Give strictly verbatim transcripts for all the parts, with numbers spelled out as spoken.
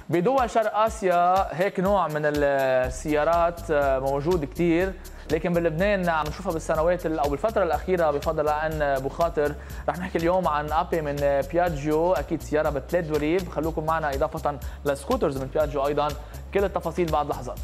بدول شرق اسيا هيك نوع من السيارات موجود كثير، لكن بلبنان عم نشوفها بالسنوات او بالفتره الاخيره بفضل عن بخاطر. رح نحكي اليوم عن ابي من بياجيو، اكيد سياره بثلاث دوليب. خلوكم معنا اضافه لسكوترز من بياجيو ايضا، كل التفاصيل بعد لحظات.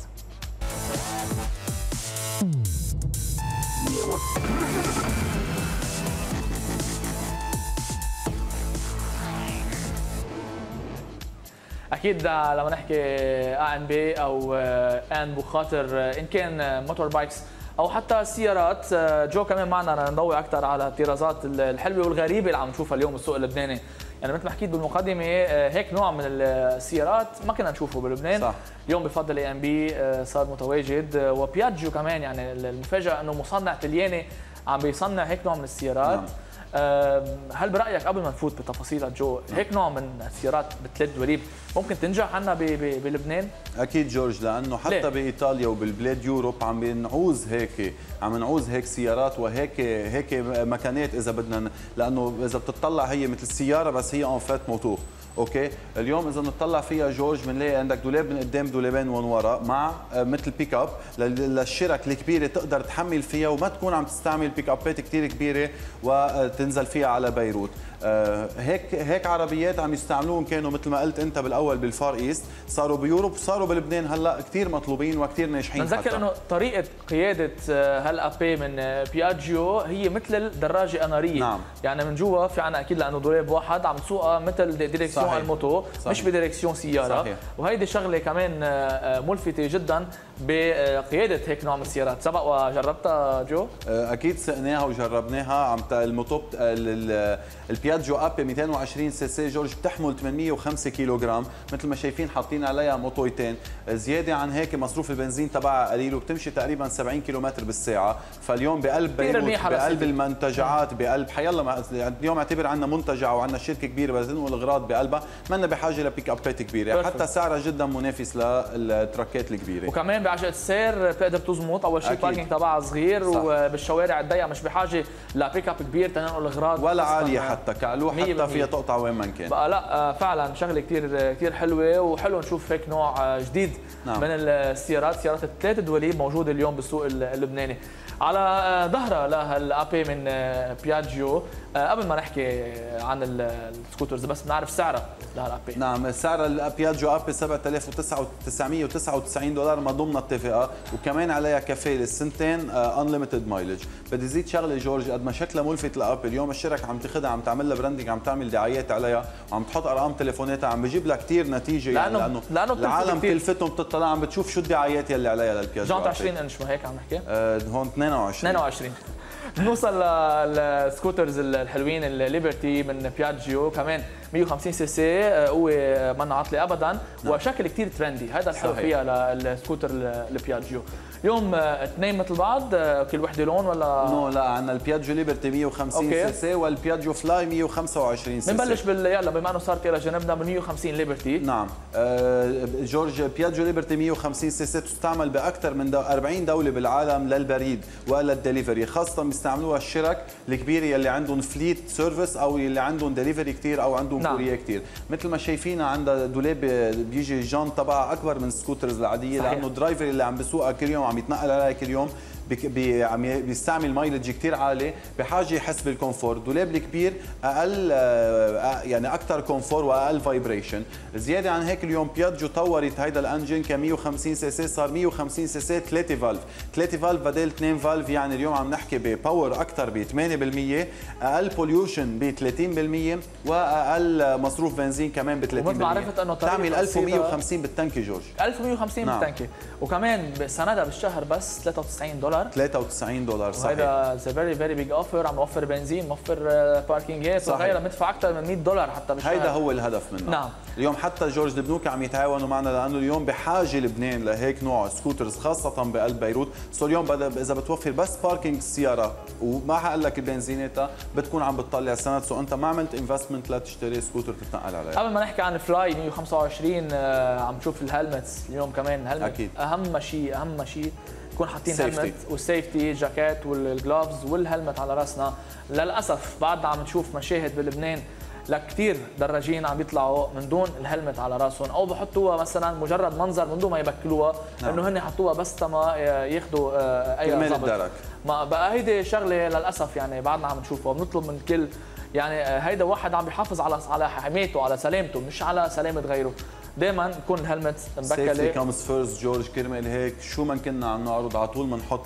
اكيد لما نحكي اي ان بي او ان بخاطر ان كان موتور بايكس او حتى سيارات، جو كمان معنا نضوي اكثر على الطرازات الحلوه والغريبه اللي عم نشوفها اليوم بالسوق اللبناني. يعني مثل ما حكيت بالمقدمه هيك نوع من السيارات ما كنا نشوفه بلبنان. صح. اليوم بفضل اي ام بي صار متواجد، وبياجيو كمان. يعني المفاجاه انه مصنع طلياني عم بيصنع هيك نوع من السيارات. نعم. هل برايك قبل ما نفوت بتفاصيلها جو، هيك نوع من السيارات بثلاث دوليب ممكن تنجح عنا بلبنان؟ اكيد جورج، لانه حتى ليه؟ بايطاليا وبالبلاد يوروب عم بنعوز هيك عم نعوز هيك سيارات وهيك هيك مكانات اذا بدنا، لانه اذا بتطلع هي مثل السياره بس هي ان فات موتور. اوكي، اليوم اذا نطلع فيها جورج بنلاقي عندك دولاب من قدام دولابين من ورا مع مثل بيك اب للشرك الكبيره تقدر تحمل فيها وما تكون عم تستعمل بيك ابات كثير كبيره وتنزل فيها على بيروت. آه هيك هيك عربيات عم يستعملوهم، كانوا مثل ما قلت انت بالاول بالفار ايست، صاروا بيوروب، صاروا بلبنان هلا كثير مطلوبين وكثير ناجحين. بنذكر انه طريقه قياده هالابي من بياجيو هي مثل الدراجه اناريه. نعم. يعني من جوا في عنا اكيد لانه دولاب واحد عم تسوقها مثل ديريكسيون الموتو، مش بديريكسيون سياره. صحيح. وهيدي شغله كمان ملفته جدا بقياده هيك نوع من السيارات. سبق وجربتها جو؟ اكيد سقناها وجربناها. عم الموتو البياجيو ابي مئتين وعشرين سي سي جورج بتحمل ثمانمئة وخمسة كيلوغرام، مثل ما شايفين حاطين عليها موتويتين. زياده عن هيك مصروف البنزين تبعها قليل وبتمشي تقريبا سبعين كيلومتر بالساعه. فاليوم بقلب بيروت، بقلب المنتجعات، بقلب حيلا اليوم اعتبر عندنا منتجع وعندنا شركه كبيره بدها تنقل اغراض بقلبها، ما لنا بحاجه لبيك ابات كبيره. حتى سعرها جدا منافس للتراكات الكبيره. وكمان بعجله السير بتقدر تزمط. اول شيء الباركينج تبعها صغير. صح. وبالشوارع الضيقه مش بحاجه لبيك اب كبير تنقل اغراض ولا عاليه حتى كعلو، حتى فيها تقطع وين ما كان. بقى لا فعلا شغله كثير كثير حلوه، وحلو نشوف هيك نوع جديد. نعم. من السيارات، سيارات الثلاث دوليب موجوده اليوم بالسوق اللبناني. على ظهرها لهالابي من بياجيو، قبل ما نحكي عن السكوترز بس بنعرف سعرها لهالابي. نعم، سعر البياجيو ابي سبعة آلاف وتسعمئة وتسعة وتسعين دولار ما ضمن التفقه، وكمان عليها كفاله سنتين انليمتد مايلج. بدي زيد شغله جورج، قد ما شكلها ملفت لابي اليوم الشركه عم تاخذها عم تعمل لها براندنج، عم تعمل دعايات عليها وعم تحط ارقام تليفوناتها، عم بجيب لها كثير نتيجه. يعني لانه, لأنه العالم كلفتهم بتطلع عم بتشوف شو الدعايات يلي عليها للبياجيو. جانت عشرين انش ما هيك عم نحكي؟ آه هون اثنين وعشرين اثنين وعشرين. بنوصل للسكوترز الحلوين الليبرتي من بياجيو، كمان مئة وخمسين سي سي، قوه منا عاطله ابدا. نعم. وشكل كثير ترندي، هذا الحلو فيها للسكوتر البياجيو. اليوم اثنين مثل بعض، كل وحده لون ولا؟ نو لا، عندنا البياجيو ليبرتي مئة وخمسين سي سي والبياجيو فلاي مئة وخمسة وعشرين سي سي. بنبلش بال يلا بما انه صارت الى جنبنا من مئة وخمسين ليبرتي. نعم. آه جورج، بياجيو ليبرتي مئة وخمسين سي سي تستعمل باكثر من أربعين دوله بالعالم للبريد وللدليفري، خاصه بيستعملوها الشرك الكبيره يلي عندهم فليت سيرفيس او يلي عندهم دليفري كثير او عندهم نعم. كوريه كثير. مثل ما شايفين عندها دولاب بيجي الجان تبعها اكبر من السكوترز العاديه. صحيح. لانه الدرايفر اللي عم بيسوقها كل يوم عم يتنقل عليها كل يوم بي عم بيستعمل مايلج كثير عالي، بحاجه يحس بالكونفور. دولاب الكبير اقل يعني اكثر كونفور واقل فايبريشن. زياده عن هيك اليوم بياجيو طورت هيدا الانجن ك مئة وخمسين سي سي، صار مئة وخمسين سي سي ثلاثة فالف، ثلاثة فالف بدل اثنين فالف. يعني اليوم عم نحكي بباور اكثر ب ثمانية بالمئة، اقل بوليوشن ب ثلاثين بالمئة، واقل مصروف بنزين كمان ب ثلاثين بالمئة. عرفت انه تعمل ألف ومئة وخمسين بالتنكي جورج. ألف ومئة وخمسين نعم. بالتنكي. وكمان سندها بالشهر بس ثلاثة وتسعين دولار. ثلاثة وتسعين دولار. صحيح. وهذا فيري فيري بيج اوفر، عم نوفر بنزين، موفر باركينجات وغيرها، بندفع اكثر من مئة دولار حتى بالشهر. هيدا هو الهدف منه. نعم. اليوم حتى جورج البنوك عم يتعاونوا معنا، لانه اليوم بحاجه لبنان لهيك نوع سكوترز خاصه بقلب بيروت. سو اليوم اذا بتوفر بس باركينج السياره وما حقل لك بنزينتها بتكون عم بتطلع سند. سو انت ما عملت انفستمنت لتشتري سكوتر تتنقل عليه. قبل ما نحكي عن فلاي مئة وخمسة وعشرين، عم نشوف الهلمتس اليوم كمان. الهلمت أكيد. اهم شيء اهم شيء يكون حاطين هلمت والسيفتي جاكيت والجلوفز والهلمت على راسنا. للاسف بعدنا عم نشوف مشاهد بلبنان لكثير دراجين عم بيطلعوا من دون الهلمت على راسهم، او بحطوها مثلا مجرد منظر من دون ما يبكلوها، نعم. انه هن حطوها بس تما ياخذوا اي ضبط. ما بقى هيدي شغله للاسف يعني بعدنا عم نشوفها، وبنطلب من كل يعني هيدا واحد عم بيحافظ على على حمايته على سلامته مش على سلامه غيره. دائما يكون الهلمت مبكله. سيفتي كمز فيرست جورج، كرمال هيك شو ما كنا عم نعرض على طول بنحط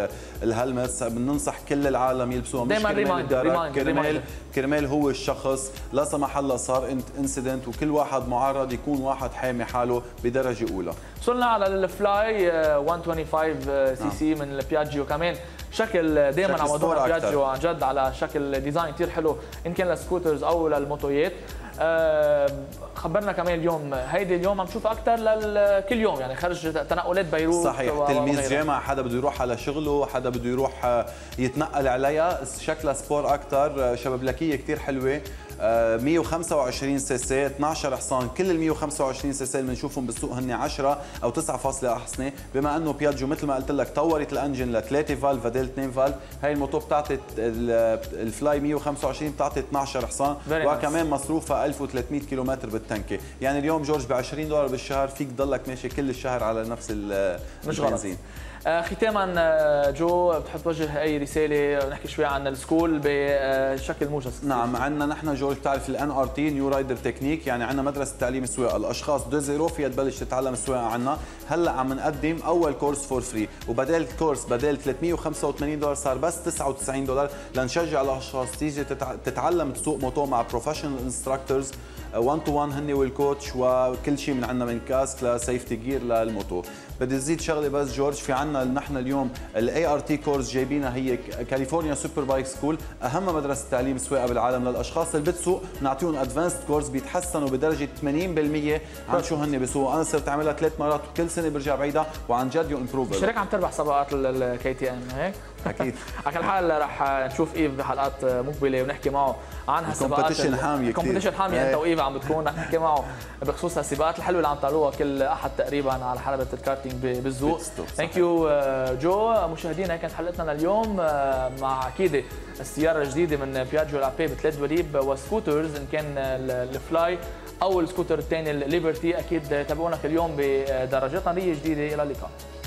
الهلمت، بننصح كل العالم يلبسوها، مش كرمال الدرك، كرمال كرمال هو الشخص لا سمح الله صار انسيدنت، وكل واحد معرض يكون واحد حامي حاله بدرجه اولى. وصلنا على الفلاي مئة وخمسة وعشرين سي سي من البياجيو، كمان شكل دائما عم موضوع البياجيو عن جد على شكل ديزاين كثير حلو ان كان للسكوترز او للموتويات. أه خبرنا كمان اليوم هيدي اليوم عم نشوفها اكثر لكل يوم يعني خرج تنقلات بيروت. صحيح، تلميذ جامعه، حدا بده يروح على شغله، حدا بده يروح يتنقل عليها، شكلها سبور اكثر، شبابلكيه كثير حلوه. مئة وخمسة وعشرين سي سي، اثنعش حصان، كل ال مئة وخمسة وعشرين سي سي اللي بنشوفهم بالسوق هن عشرة او تسعة فاصلة واحد، بما انه بياجيو مثل ما قلت لك طورت الانجن لثلاثة فالف بدل اثنين فالف، هي الموتو بتعطي الفلاي مئة وخمسة وعشرين بتعطي اثنعش حصان، وكمان مصروفها ألف وثلاثمئة كيلومتر بالتنكه، يعني اليوم جورج ب عشرين دولار بالشهر فيك تضلك ماشي كل الشهر على نفس البنزين. آه ختاما جو بتحب توجه اي رساله نحكي شوي عن السكول بشكل موجز؟ نعم، عندنا نحن جورج بتعرف الان ار تي نيو رايدر تكنيك، يعني عندنا مدرسه تعليم السواقه، الاشخاص دو زيرو فيها تبلش تتعلم السواقه عنا، هلا عم نقدم اول كورس فور فري، وبدال الكورس بدل ثلاثمئة وخمسة وثمانين دولار صار بس تسعة وتسعين دولار، لنشجع الاشخاص تيجي تتعلم تسوق موتو مع بروفيشنال انستراكتورز واحد تو واحد هن والكوتش، وكل شيء من عندنا من كاسك لسيفتي جير للموتو. بدي ازيد شغله بس جورج، في عندنا نحن اليوم الاي ار تي كورس جايبينها، هي كاليفورنيا سوبر بايك سكول، اهم مدرسه تعليم السواقه بالعالم للاشخاص اللي بتسوق، بنعطيهم ادفانسد كورس بيتحسنوا بدرجه ثمانين بالمئة عن شو هن بيسوقوا. انا صرت اعملها ثلاث مرات وكل سنه برجع بعيدها، وعن جد يو امبروف. مش هيك عم تربح سباقات الكي تي ام هيك؟ اكيد. على كل حال رح نشوف ايف بحلقات مقبله ونحكي معه عن هالسباقات. كومبيتيشن حاميه كثير، كومبيتيشن حاميه انت وايف عم بتكون، رح نحكي معه بخصوص السباقات الحلوه اللي عم تعملوها كل احد تقريبا على حلبة الكارتينج بالذوق. ثانك يو جو. مشاهدينا هيك كانت حلقتنا لليوم مع اكيد السياره الجديده من بياجيو لابي بثلاث دوليب وسكوترز، ان كان الفلاي او السكوتر الثاني الليبرتي. اكيد تابعونا كل يوم بدراجات ناريه جديده. الى اللقاء.